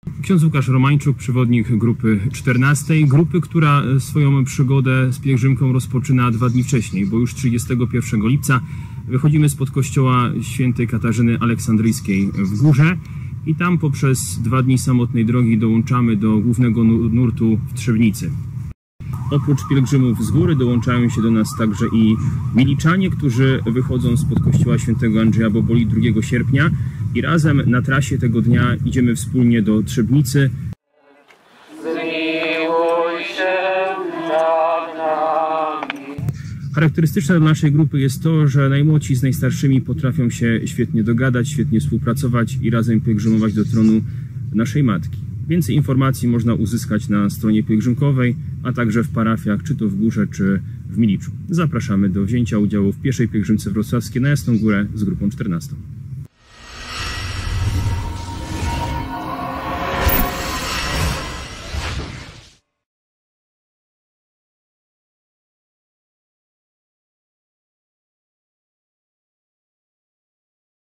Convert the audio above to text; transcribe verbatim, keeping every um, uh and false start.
Ksiądz Łukasz Romańczuk, przewodnik grupy czternastej, grupy, która swoją przygodę z pielgrzymką rozpoczyna dwa dni wcześniej, bo już trzydziestego pierwszego lipca wychodzimy spod kościoła świętej Katarzyny Aleksandryjskiej w Górze i tam poprzez dwa dni samotnej drogi dołączamy do głównego nurtu w Trzebnicy. Oprócz pielgrzymów z góry dołączają się do nas także i miliczanie, którzy wychodzą spod kościoła świętego Andrzeja Boboli drugiego sierpnia i razem na trasie tego dnia idziemy wspólnie do Trzebnicy. Zmiłuj się nad nami. Charakterystyczne dla naszej grupy jest to, że najmłodsi z najstarszymi potrafią się świetnie dogadać, świetnie współpracować i razem pielgrzymować do tronu naszej Matki. Więcej informacji można uzyskać na stronie pielgrzymkowej, a także w parafiach, czy to w Górze, czy w Miliczu. Zapraszamy do wzięcia udziału w pierwszej pielgrzymce wrocławskiej na Jasną Górę z grupą czternastą.